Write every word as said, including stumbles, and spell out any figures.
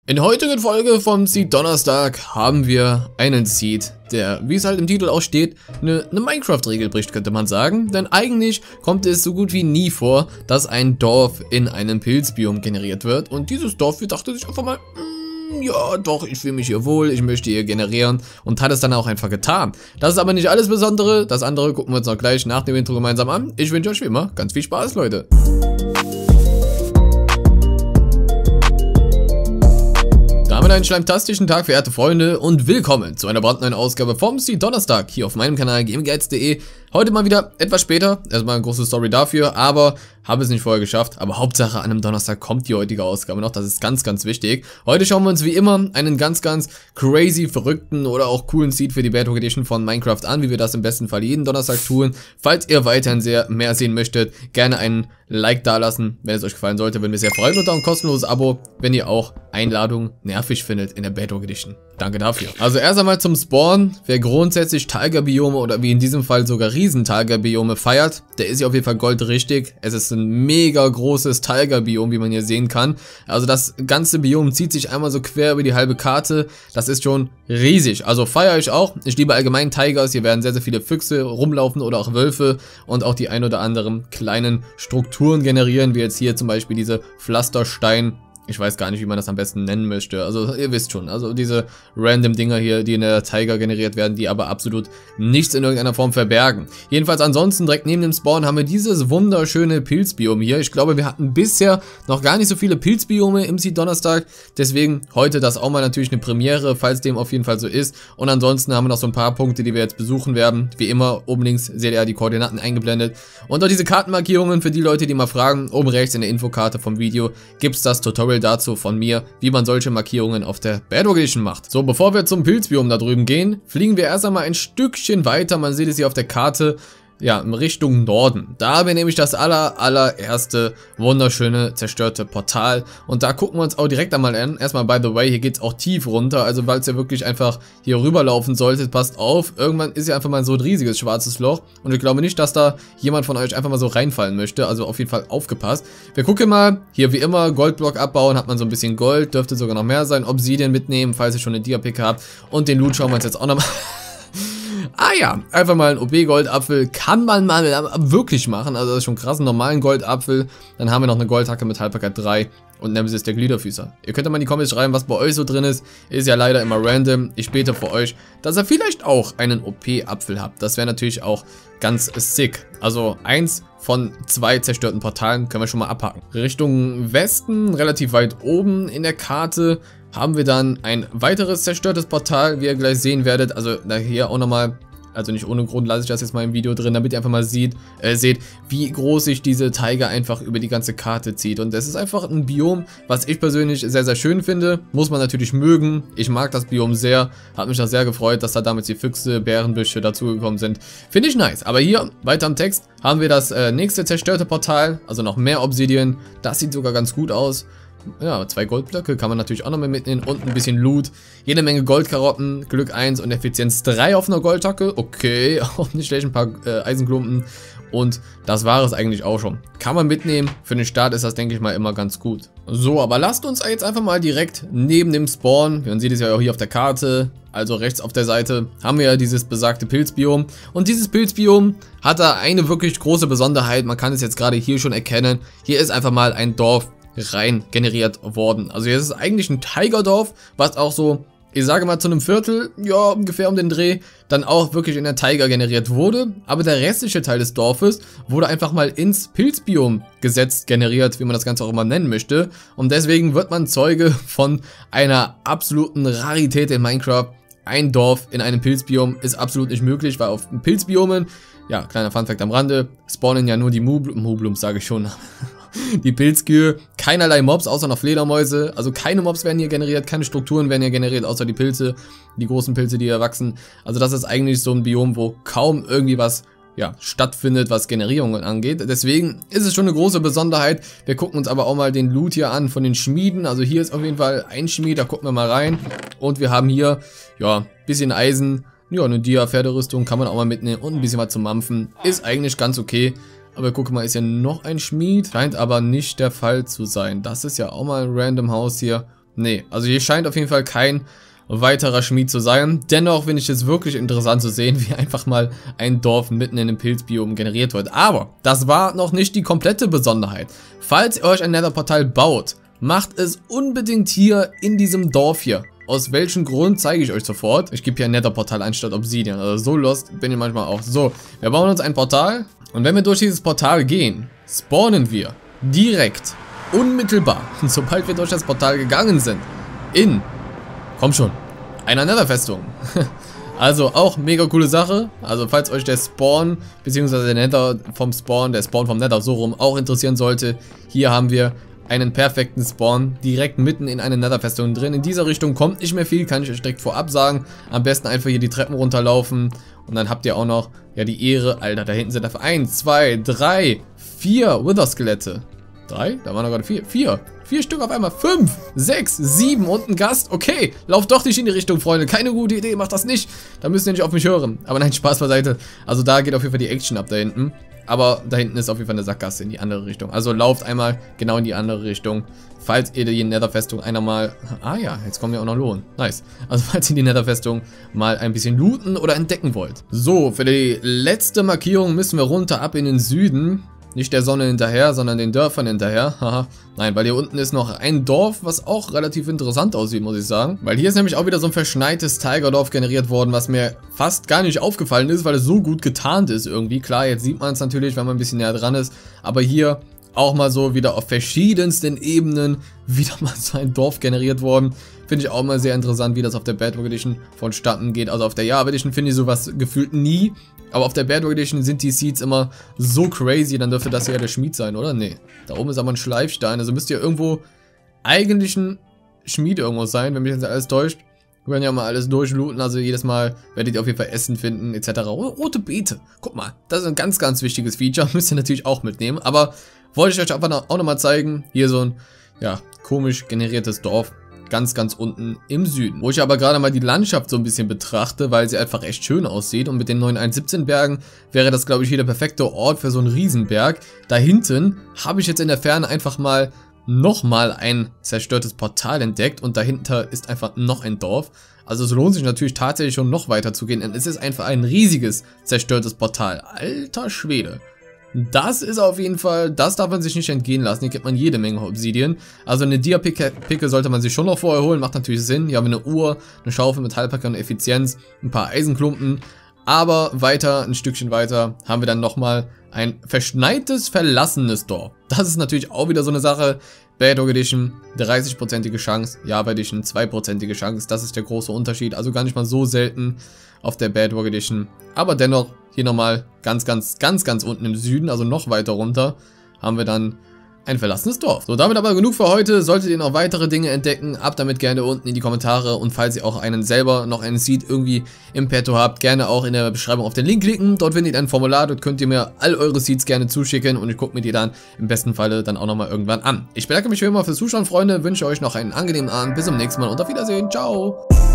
In der heutigen Folge vom Seed Donnerstag haben wir einen Seed, der, wie es halt im Titel auch steht, eine, eine Minecraft-Regel bricht, könnte man sagen. Denn eigentlich kommt es so gut wie nie vor, dass ein Dorf in einem Pilzbiom generiert wird. Und dieses Dorf dachte sich einfach mal, mm, ja doch, ich fühle mich hier wohl, ich möchte hier generieren. Und hat es dann auch einfach getan. Das ist aber nicht alles Besondere. Das andere gucken wir uns noch gleich nach dem Intro gemeinsam an. Ich wünsche euch wie immer ganz viel Spaß, Leute. Damit einen schleimtastischen Tag, verehrte Freunde, und willkommen zu einer brandneuen Ausgabe vom Seed Donnerstag hier auf meinem Kanal Gameguides punkt de. Heute mal wieder etwas später, erstmal eine große Story dafür, aber habe es nicht vorher geschafft. Aber Hauptsache an einem Donnerstag kommt die heutige Ausgabe noch, das ist ganz, ganz wichtig. Heute schauen wir uns wie immer einen ganz, ganz crazy, verrückten oder auch coolen Seed für die Bedrock Edition von Minecraft an, wie wir das im besten Fall jeden Donnerstag tun. Falls ihr weiterhin sehr mehr sehen möchtet, gerne einen Like dalassen, wenn es euch gefallen sollte, würden wir sehr freuen, und auch ein kostenloses Abo, wenn ihr auch Einladungen nervig findet in der Bedrock Edition. Danke dafür. Also erst einmal zum Spawn. Wer grundsätzlich Taiga-Biome oder wie in diesem Fall sogar Riesen-Taiga-Biome feiert, der ist hier auf jeden Fall goldrichtig. Es ist ein mega großes Taiga-Biom, wie man hier sehen kann. Also das ganze Biom zieht sich einmal so quer über die halbe Karte. Das ist schon riesig. Also feiere ich auch. Ich liebe allgemein Tigers. Hier werden sehr, sehr viele Füchse rumlaufen oder auch Wölfe und auch die ein oder anderen kleinen Strukturen generieren, wie jetzt hier zum Beispiel diese Pflasterstein. Ich weiß gar nicht, wie man das am besten nennen möchte. Also ihr wisst schon, also diese random Dinger hier, die in der Taiga generiert werden, die aber absolut nichts in irgendeiner Form verbergen. Jedenfalls ansonsten direkt neben dem Spawn haben wir dieses wunderschöne Pilzbiom hier. Ich glaube, wir hatten bisher noch gar nicht so viele Pilzbiome im Seed Donnerstag. Deswegen heute das auch mal natürlich eine Premiere, falls dem auf jeden Fall so ist. Und ansonsten haben wir noch so ein paar Punkte, die wir jetzt besuchen werden. Wie immer, oben links seht ihr ja die Koordinaten eingeblendet. Und auch diese Kartenmarkierungen für die Leute, die mal fragen. Oben rechts in der Infokarte vom Video gibt es das Tutorial dazu von mir, wie man solche Markierungen auf der Bedrock Edition macht. So, bevor wir zum Pilzbiom da drüben gehen, fliegen wir erst einmal ein Stückchen weiter. Man sieht es hier auf der Karte. Ja, in Richtung Norden. Da haben wir nämlich das aller, allererste wunderschöne zerstörte Portal. Und da gucken wir uns auch direkt einmal an. Erstmal, by the way, hier geht es auch tief runter. Also, falls ihr wirklich einfach hier rüberlaufen solltet, passt auf. Irgendwann ist ja einfach mal so ein riesiges schwarzes Loch. Und ich glaube nicht, dass da jemand von euch einfach mal so reinfallen möchte. Also, auf jeden Fall aufgepasst. Wir gucken mal. Hier, wie immer, Goldblock abbauen. Hat man so ein bisschen Gold. Dürfte sogar noch mehr sein. Obsidian mitnehmen, falls ihr schon eine Dia-Pick habt. Und den Loot schauen wir uns jetzt auch nochmal. Ah ja, einfach mal ein O B-Goldapfel kann man mal wirklich machen, also das ist schon krass, einen normalen Goldapfel. Dann haben wir noch eine Goldhacke mit Haltbarkeit drei und Nemesis der Gliederfüßer. Ihr könnt ja mal in die Comments schreiben, was bei euch so drin ist, ist ja leider immer random. Ich bete für euch, dass ihr vielleicht auch einen O P-Apfel habt, das wäre natürlich auch ganz sick. Also eins von zwei zerstörten Portalen können wir schon mal abhaken. Richtung Westen, relativ weit oben in der Karte, haben wir dann ein weiteres zerstörtes Portal, wie ihr gleich sehen werdet. Also da hier auch nochmal, also nicht ohne Grund lasse ich das jetzt mal im Video drin, damit ihr einfach mal sieht, äh, seht, wie groß sich diese Taiga einfach über die ganze Karte zieht. Und das ist einfach ein Biom, was ich persönlich sehr, sehr schön finde. Muss man natürlich mögen. Ich mag das Biom sehr. Hat mich auch sehr gefreut, dass da damals die Füchse, Bärenbüsche dazugekommen sind. Finde ich nice. Aber hier, weiter am Text, haben wir das äh, nächste zerstörte Portal. Also noch mehr Obsidian. Das sieht sogar ganz gut aus. Ja, zwei Goldblöcke kann man natürlich auch noch mal mitnehmen und ein bisschen Loot. Jede Menge Goldkarotten, Glück eins und Effizienz drei auf einer Goldhacke. Okay, auch nicht schlecht, ein paar äh, Eisenklumpen. Und das war es eigentlich auch schon. Kann man mitnehmen. Für den Start ist das, denke ich mal, immer ganz gut. So, aber lasst uns jetzt einfach mal direkt neben dem Spawn, man sieht es ja auch hier auf der Karte, also rechts auf der Seite, haben wir ja dieses besagte Pilzbiom. Und dieses Pilzbiom hat da eine wirklich große Besonderheit. Man kann es jetzt gerade hier schon erkennen. Hier ist einfach mal ein Dorf rein generiert worden. Also hier ist es eigentlich ein Tigerdorf, was auch so, ich sage mal zu einem Viertel, ja ungefähr um den Dreh, dann auch wirklich in der Taiga generiert wurde. Aber der restliche Teil des Dorfes wurde einfach mal ins Pilzbiom gesetzt, generiert, wie man das Ganze auch immer nennen möchte. Und deswegen wird man Zeuge von einer absoluten Rarität in Minecraft. Ein Dorf in einem Pilzbiom ist absolut nicht möglich, weil auf Pilzbiomen, ja, kleiner Funfact am Rande, spawnen ja nur die Moblums, sage ich schon. Die Pilzkühe, keinerlei Mobs, außer noch Fledermäuse, also keine Mobs werden hier generiert, keine Strukturen werden hier generiert, außer die Pilze, die großen Pilze, die hier wachsen. Also das ist eigentlich so ein Biom, wo kaum irgendwie was, ja, stattfindet, was Generierungen angeht. Deswegen ist es schon eine große Besonderheit. Wir gucken uns aber auch mal den Loot hier an von den Schmieden. Also hier ist auf jeden Fall ein Schmied, da gucken wir mal rein. Und wir haben hier, ja, ein bisschen Eisen, ja, eine Dia-Pferderüstung kann man auch mal mitnehmen und ein bisschen was zum Mampfen. Ist eigentlich ganz okay. Aber guck mal, ist ja noch ein Schmied. Scheint aber nicht der Fall zu sein. Das ist ja auch mal ein random Haus hier. Nee, also hier scheint auf jeden Fall kein weiterer Schmied zu sein. Dennoch finde ich es wirklich interessant zu sehen, wie einfach mal ein Dorf mitten in einem Pilzbiom generiert wird. Aber das war noch nicht die komplette Besonderheit. Falls ihr euch ein Nether-Portal baut, macht es unbedingt hier in diesem Dorf hier. Aus welchem Grund zeige ich euch sofort. Ich gebe hier ein Nether-Portal anstatt Obsidian. Also so lost bin ich manchmal auch. So, wir bauen uns ein Portal. Und wenn wir durch dieses Portal gehen, spawnen wir direkt, unmittelbar, sobald wir durch das Portal gegangen sind, in, komm schon, einer Nether-Festung. Also auch mega coole Sache. Also falls euch der Spawn, beziehungsweise der Nether vom Spawn, der Spawn vom Nether so rum auch interessieren sollte, hier haben wir einen perfekten Spawn, direkt mitten in einer Nether-Festung drin. In dieser Richtung kommt nicht mehr viel, kann ich euch direkt vorab sagen. Am besten einfach hier die Treppen runterlaufen und dann habt ihr auch noch, ja, die Ehre. Alter, da hinten sind dafür eins, zwei, drei, vier Wither-Skelette. Drei? Da waren noch gerade vier. Vier. Vier Stück auf einmal. Fünf, sechs, sieben und ein Gast. Okay, lauft doch nicht in die Richtung, Freunde. Keine gute Idee, macht das nicht. Da müsst ihr nicht auf mich hören. Aber nein, Spaß beiseite. Also da geht auf jeden Fall die Action ab da hinten. Aber da hinten ist auf jeden Fall eine Sackgasse in die andere Richtung. Also lauft einmal genau in die andere Richtung. Falls ihr die Nether-Festung einer mal... Ah ja, jetzt kommen wir auch noch Lohn. Nice. Also falls ihr die Nether-Festung mal ein bisschen looten oder entdecken wollt. So, für die letzte Markierung müssen wir runter ab in den Süden. Nicht der Sonne hinterher, sondern den Dörfern hinterher. Haha. Nein, weil hier unten ist noch ein Dorf, was auch relativ interessant aussieht, muss ich sagen. Weil hier ist nämlich auch wieder so ein verschneites Tigerdorf generiert worden, was mir fast gar nicht aufgefallen ist, weil es so gut getarnt ist irgendwie. Klar, jetzt sieht man es natürlich, wenn man ein bisschen näher dran ist. Aber hier auch mal so wieder auf verschiedensten Ebenen wieder mal so ein Dorf generiert worden. Finde ich auch mal sehr interessant, wie das auf der Bedrock Edition vonstatten geht. Also auf der Java Edition finde ich sowas gefühlt nie. Aber auf der Bedrock Edition sind die Seeds immer so crazy, dann dürfte das ja der Schmied sein, oder? Nee. Da oben ist aber ein Schleifstein, also müsste ja irgendwo eigentlich ein Schmied irgendwo sein, wenn mich jetzt alles täuscht. Wir werden ja mal alles durchlooten, also jedes Mal werdet ihr auf jeden Fall Essen finden, et cetera. Rote Beete, guck mal, das ist ein ganz, ganz wichtiges Feature, müsst ihr natürlich auch mitnehmen. Aber wollte ich euch einfach auch nochmal zeigen, hier so ein, ja, komisch generiertes Dorf. Ganz, ganz unten im Süden. Wo ich aber gerade mal die Landschaft so ein bisschen betrachte, weil sie einfach echt schön aussieht. Und mit den neuen eins Punkt siebzehn Bergen wäre das, glaube ich, hier der perfekte Ort für so einen Riesenberg. Da hinten habe ich jetzt in der Ferne einfach mal nochmal ein zerstörtes Portal entdeckt. Und dahinter ist einfach noch ein Dorf. Also es lohnt sich natürlich tatsächlich schon noch weiter zu gehen. Denn es ist einfach ein riesiges zerstörtes Portal. Alter Schwede. Das ist auf jeden Fall, das darf man sich nicht entgehen lassen. Hier gibt man jede Menge Obsidian. Also eine Dia-Picke sollte man sich schon noch vorher holen, macht natürlich Sinn. Hier haben wir eine Uhr, eine Schaufel, Metallpacker und Effizienz, ein paar Eisenklumpen. Aber weiter, ein Stückchen weiter, haben wir dann nochmal ein verschneites, verlassenes Dorf. Das ist natürlich auch wieder so eine Sache. Bedrock Edition, dreißig prozentige Chance, Java Edition, zwei prozentige Chance. Das ist der große Unterschied. Also gar nicht mal so selten auf der Bedrock Edition. Aber dennoch, hier nochmal ganz, ganz, ganz, ganz unten im Süden, also noch weiter runter, haben wir dann ein verlassenes Dorf. So, damit aber genug für heute. Solltet ihr noch weitere Dinge entdecken, ab damit gerne unten in die Kommentare. Und falls ihr auch einen selber noch einen Seed irgendwie im Petto habt, gerne auch in der Beschreibung auf den Link klicken. Dort findet ihr ein Formular, dort könnt ihr mir all eure Seeds gerne zuschicken und ich gucke mir die dann im besten Falle dann auch nochmal irgendwann an. Ich bedanke mich wie immer fürs Zuschauen, Freunde, wünsche euch noch einen angenehmen Abend, bis zum nächsten Mal und auf Wiedersehen. Ciao!